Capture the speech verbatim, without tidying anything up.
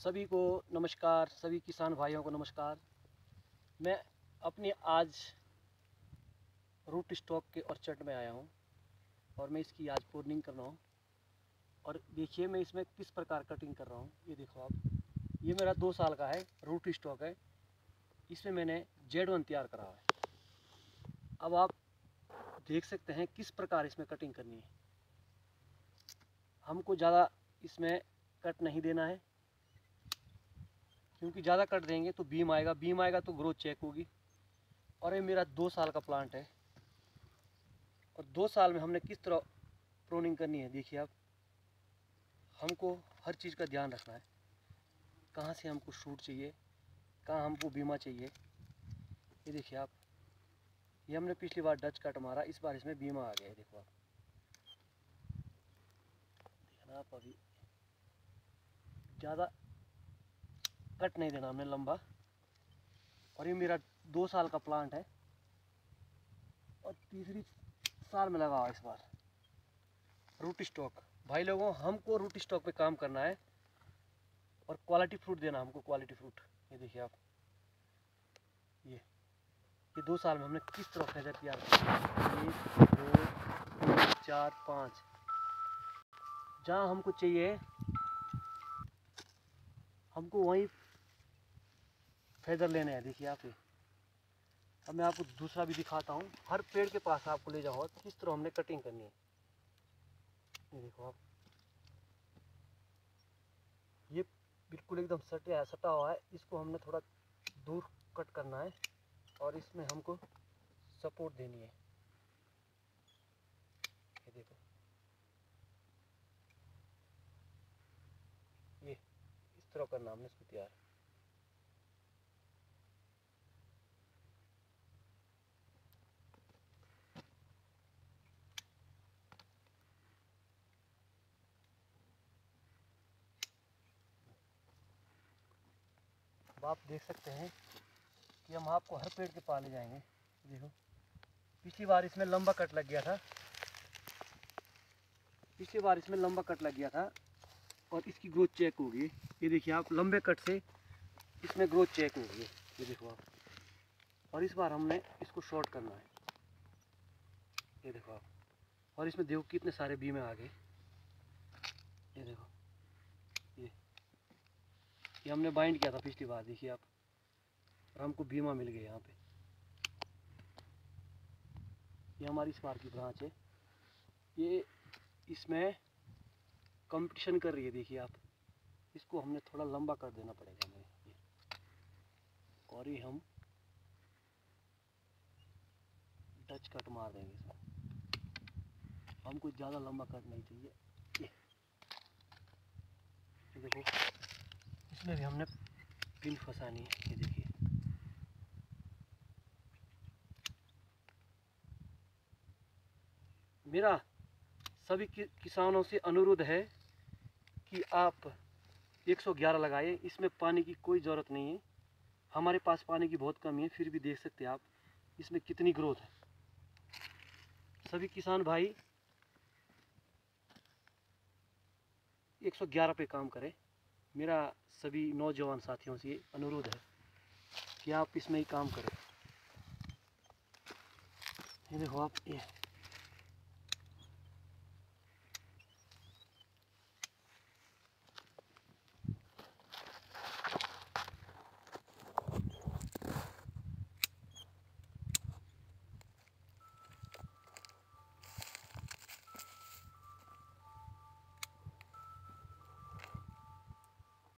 सभी को नमस्कार, सभी किसान भाइयों को नमस्कार। मैं अपनी आज रूट स्टॉक के ऑर्चर्ड में आया हूं और मैं इसकी आज प्रूनिंग कर रहा हूं। और देखिए मैं इसमें किस प्रकार कटिंग कर रहा हूं। ये देखो आप, ये मेरा दो साल का है रूट स्टॉक है। इसमें मैंने जेड वन तैयार करा है। अब आप देख सकते हैं किस प्रकार इसमें कटिंग करनी है। हमको ज़्यादा इसमें कट नहीं देना है, क्योंकि ज़्यादा कट देंगे तो बीम आएगा, बीम आएगा तो ग्रोथ चेक होगी। और ये मेरा दो साल का प्लांट है और दो साल में हमने किस तरह प्रूनिंग करनी है। देखिए आप, हमको हर चीज़ का ध्यान रखना है। कहाँ से हमको शूट चाहिए, कहाँ हमको बीमा चाहिए। ये देखिए आप, ये हमने पिछली बार डच कट मारा, इस बार इसमें बीमा आ गया है। देखो आप, देखना आप, अभी ज़्यादा कट नहीं देना हमने लंबा। और ये मेरा दो साल का प्लांट है और तीसरी साल में लगा हुआ इस बार रूट स्टॉक। भाई लोगों, हमको रूट स्टॉक पे काम करना है और क्वालिटी फ्रूट देना हमको, क्वालिटी फ्रूट। ये देखिए आप, ये ये दो साल में हमने किस तरह फेदर तैयार किया। एक दो तीन चार पाँच, जहाँ हमको चाहिए हमको वहीं फेदर लेने हैं। देखिए आप, ये अब मैं आपको दूसरा भी दिखाता हूँ। हर पेड़ के पास आपको ले जाओ किस तरह हमने कटिंग करनी है। ये देखो आप, ये बिल्कुल एकदम सटा सटा हुआ है। इसको हमने थोड़ा दूर कट करना है और इसमें हमको सपोर्ट देनी है। ये देखो, ये इस तरह करना हमने इसको तैयार। अब आप देख सकते हैं कि हम आपको हर पेड़ के पास ले जाएंगे। देखो, पिछली बार इसमें लंबा कट लग गया था, पिछली बार इसमें लंबा कट लग गया था और इसकी ग्रोथ चेक होगी। ये देखिए आप, लंबे कट से इसमें ग्रोथ चेक होगी। ये देखो आप, और इस बार हमने इसको शॉर्ट करना है। ये देखो आप, और इसमें देखो कितने सारे बीमे आ गए। ये देखो, ये ये हमने बाइंड किया था पिछली बार। देखिए आप, और हमको बीमा मिल गया यहाँ पे। ये हमारी इस बार की ब्रांच है, ये इसमें कंपटीशन कर रही है। देखिए आप, इसको हमने थोड़ा लंबा कर देना पड़ेगा हमें। ये और ये हम डच कट मार देंगे इसमें। हमको ज़्यादा लंबा कट नहीं चाहिए। ये, ये देखो, इसमें भी हमने पिन फंसानी है। ये देखिए, मेरा सभी कि, किसानों से अनुरोध है कि आप एक सौ ग्यारह लगाइए। इसमें पानी की कोई ज़रूरत नहीं है, हमारे पास पानी की बहुत कमी है, फिर भी देख सकते हैं आप इसमें कितनी ग्रोथ है। सभी किसान भाई एक सौ ग्यारह पे काम करें। मेरा सभी नौजवान साथियों से अनुरोध है कि आप इसमें ही काम करें। ये देखो आप, ये